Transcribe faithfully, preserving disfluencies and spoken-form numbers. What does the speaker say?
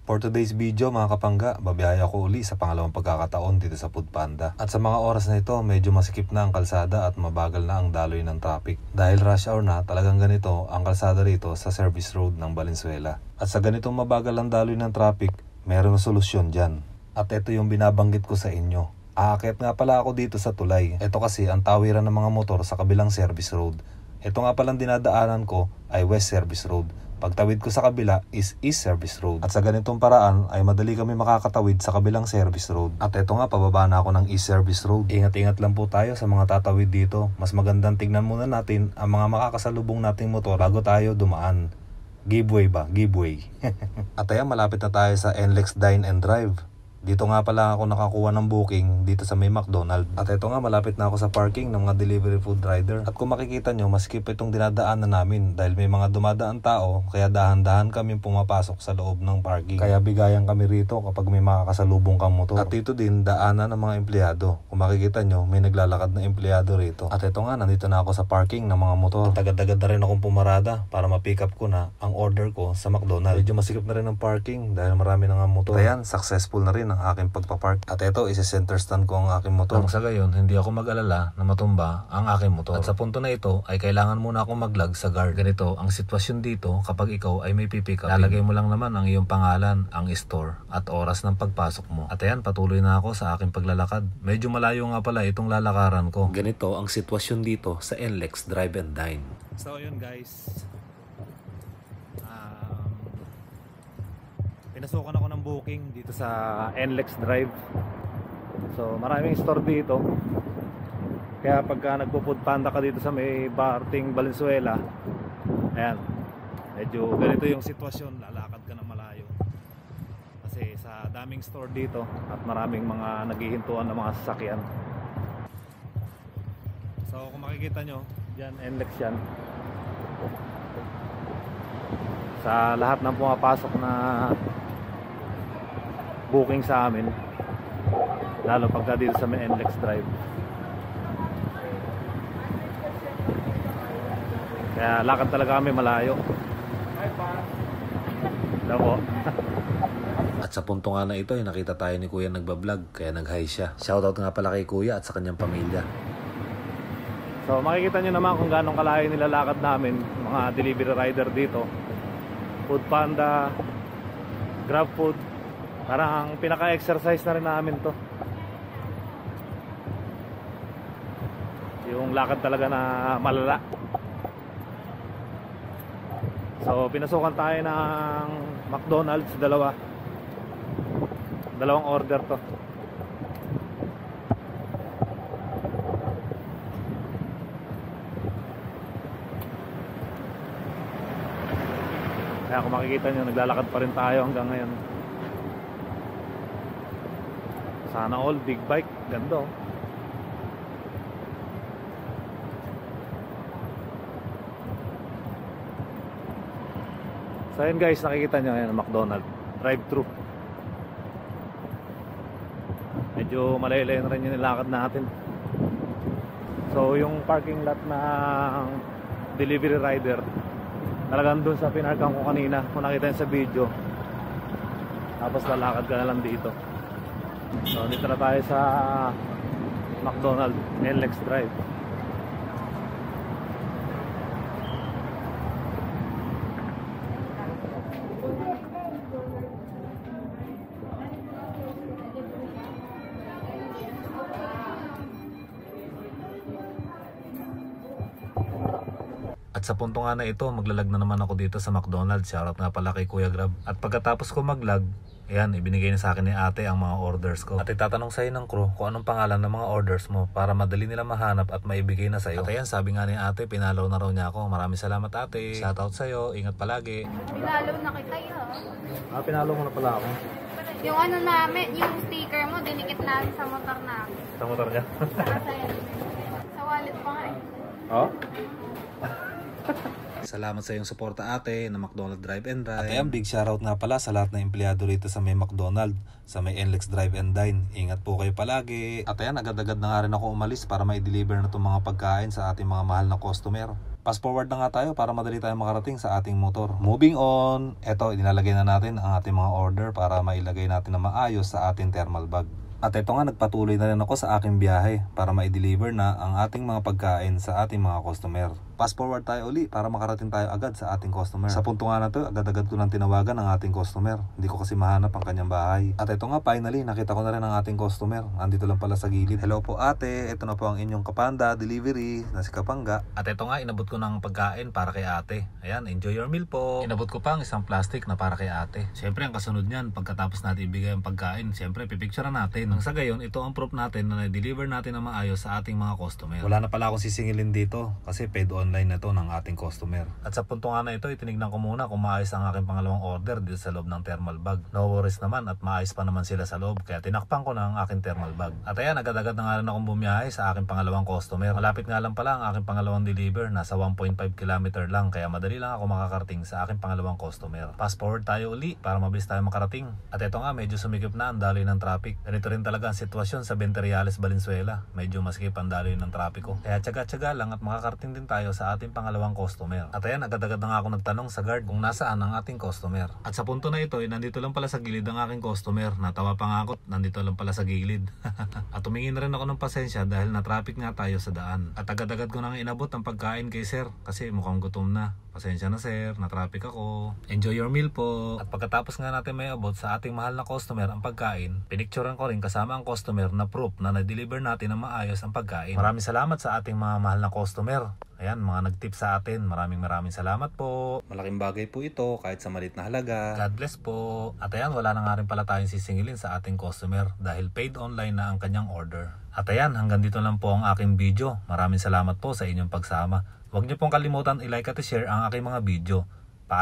For today's video mga kapangga, babiyahe ako uli sa pangalawang pagkakataon dito sa Foodpanda. At sa mga oras na ito, medyo masikip na ang kalsada at mabagal na ang daloy ng traffic. Dahil rush hour na, talagang ganito ang kalsada rito sa service road ng Valenzuela. At sa ganitong mabagal ang daloy ng traffic, meron na solusyon dyan. At ito yung binabanggit ko sa inyo. Aakyat nga pala ako dito sa tulay. Ito kasi ang tawiran ng mga motor sa kabilang service road. Ito nga palang dinadaanan ko ay West Service Road. Pagtawid ko sa kabila is East Service Road. At sa ganitong paraan ay madali kami makakatawid sa kabilang service road. At eto nga, pababa na ako ng East Service Road. Ingat-ingat lang po tayo sa mga tatawid dito. Mas magandang tignan muna natin ang mga makakasalubong nating motor bago tayo dumaan. Giveaway ba? Giveaway. At ayan, malapit na tayo sa N L E X Dine and Drive. Dito nga pala ako nakakuha ng booking dito sa may McDonald's. At ito nga, malapit na ako sa parking ng mga delivery food rider. At kung makikita nyo, maskip itong dinadaanan namin dahil may mga dumadaan tao, kaya dahan-dahan kami pumapasok sa loob ng parking. Kaya bigayan kami rito kapag may makakasalubong kang motor. At dito din, daanan ng mga empleyado. Kung makikita nyo, may naglalakad na empleyado rito. At ito nga, nandito na ako sa parking ng mga motor. At agad-agad na rin akong pumarada para ma-pick up ko na ang order ko sa McDonald's. Medyo masikip na rin ang parking dahil marami na nga motor. Ayan, successful na rin ang aking pagpapark. At ito, isi-center stand ko ang aking motor. Nang sa gayon, hindi ako mag-alala na matumba ang aking motor. At sa punto na ito, ay kailangan muna akong maglag sa guard. Ganito, ang sitwasyon dito kapag ikaw ay may pipick up. Lalagay mo lang naman ang iyong pangalan, ang store, at oras ng pagpasok mo. At ayan, patuloy na ako sa aking paglalakad. Medyo malayo nga pala itong lalakaran ko. Ganito ang sitwasyon dito sa N L E X Drive and Dine. So yun guys, pinasukan ako ng booking dito sa N L E X Drive. So maraming store dito. Kaya pagka nagpo-Foodpanda ka dito sa may Barting Valenzuela, ayan, medyo ganito yung sitwasyon. Lalakad ka na malayo kasi sa daming store dito at maraming mga naghihintuan ng mga sasakyan. So kung makikita nyo, dyan N L E X yan. Sa lahat ng pumapasok na booking sa amin, lalo pagka dito sa may N L E X Drive. Kaya lakad talaga kami malayo. Labo. At sa punto nga na ito ay nakita tayo ni Kuya nagbablog, kaya nag-hi siya. Shoutout nga pala kay Kuya at sa kanyang pamilya. So makikita nyo naman kung gaano kalayo nilalakad namin, mga delivery rider dito. Foodpanda, GrabFood. Parang pinaka-exercise na rin namin to. Yung lakad talaga na malala. So pinasukan tayo ng McDonald's, dalawa. Dalawang order to. Kaya kung makikita nyo, naglalakad pa rin tayo hanggang ngayon. Sana all big bike, ganda oh. So yun guys, nakikita nyo yan, McDonald's drive-thru. Medyo malayo-layo na rin yung nilakad natin. So yung parking lot ng delivery rider talagang dun sa pinarkan ko kanina, kung nakita nyo sa video. Tapos lalakad ka na lang dito. So dito na tayo sa McDonald's N L E X Drive. At sa punto nga na ito, maglalag na naman ako dito sa McDonald's. Shoutout nga pala kay Kuya Grab. At pagkatapos ko maglag, ayan, ibinigay na sa akin ni ate ang mga orders ko. At itatanong sa'yo ng crew kung anong pangalan ng mga orders mo para madali nila mahanap at maibigay na sa'yo. At ayan, sabi nga ni ate, pinalaw na raw niya ako. Maraming salamat ate. Shoutout sa'yo, ingat palagi. Pinalaw na kita yun. Ah, pinalaw mo na pala ako. Yung ano namin, yung sticker mo, dinikit namin sa motor namin. Sa motor niya? Sa, sa wallet pa nga eh. Oh? Salamat sa iyong suporta ate na McDonald Drive and Dine. At ayan, big shoutout nga pala sa lahat ng empleyado rito sa may McDonald, sa may N L E X Drive and Dine. Ingat po kayo palagi. At ayan, agad-agad na nga rin ako umalis para ma-deliver na itong mga pagkain sa ating mga mahal na customer. Fast forward na nga tayo para madali tayo makarating sa ating motor. Moving on, eto, inilalagay na natin ang ating mga order para mailagay natin na maayos sa ating thermal bag. At ito nga, nagpatuloy na rin ako sa aking biyahe para ma-deliver na ang ating mga pagkain sa ating mga customer. Fast forward tayo uli para makarating tayo agad sa ating customer. Sa punto nga na to, agad-agad ko lang tinawagan ang ating customer. Hindi ko kasi mahanap ang kanyang bahay. At ito nga, finally, nakita ko na rin ang ating customer. Andito lang pala sa gilid. Hello po ate, ito na po ang inyong Kapanda delivery na si Kapangga. At ito nga, inabot ko ng pagkain para kay ate. Ayan, enjoy your meal po. Inabot ko pa ang isang plastic na para kay ate. Siyempre, ang kasunod niyan, pagkatapos natin ibigay ang pagkain, siyempre, pipicturean natin. Nang sa gayon, ito ang proof natin na na-deliver natin na maayos sa ating mga customer. Wala na pala akong sisingilin dito kasi paid online na to ng ating customer. At sa punto nga na ito, itinignan ko muna kung maayos ang aking pangalawang order dito sa loob ng thermal bag. No worries naman at maayos pa naman sila sa loob, kaya tinakpan ko na ang aking thermal bag. At ayan, agad-agad na nga rin akong bumiyahe sa aking pangalawang customer. Malapit nga lang pala ang aking pangalawang deliver, nasa one point five kilometer lang, kaya madali lang ako makakarating sa aking pangalawang customer. Fast forward tayo uli para mabilis tayo makarating. At ito nga, medyo sumikip na ang daloy ng traffic. Ganito rin talaga ang sitwasyon sa Veinte Reales, Valenzuela. Medyo masikip ang daloy ng trapiko. Kaya tsaga-tsaga lang at makakarating din tayo sa ating pangalawang customer. At ayan, agad-agad na nga ako nagtanong sa guard kung nasaan ang ating customer. At sa punto na ito, eh, nandito lang pala sa gilid ang aking customer. Natawa pa nga ako, nandito lang pala sa gilid. At tumingin na rin ako ng pasensya dahil na-traffic nga tayo sa daan. At agad-agad ko nang inabot ang pagkain kay sir kasi mukhang gutom na. Pasensya na sir, na-traffic ako. Enjoy your meal po. At pagkatapos nga natin may abot sa ating mahal na customer ang pagkain, pinicturean ko rin kasama ang customer na proof na na-deliver natin ng maayos ang pagkain. Maraming salamat sa ating mga mahal na customer. Ayan, mga nag-tip sa atin. Maraming maraming salamat po. Malaking bagay po ito kahit sa maliit na halaga. God bless po. At ayan, wala na nga rin pala tayong sisingilin sa ating customer dahil paid online na ang kanyang order. At ayan, hanggang dito lang po ang aking video. Maraming salamat po sa inyong pagsama. Huwag niyo pong kalimutan i-like at i-share ang aking mga video.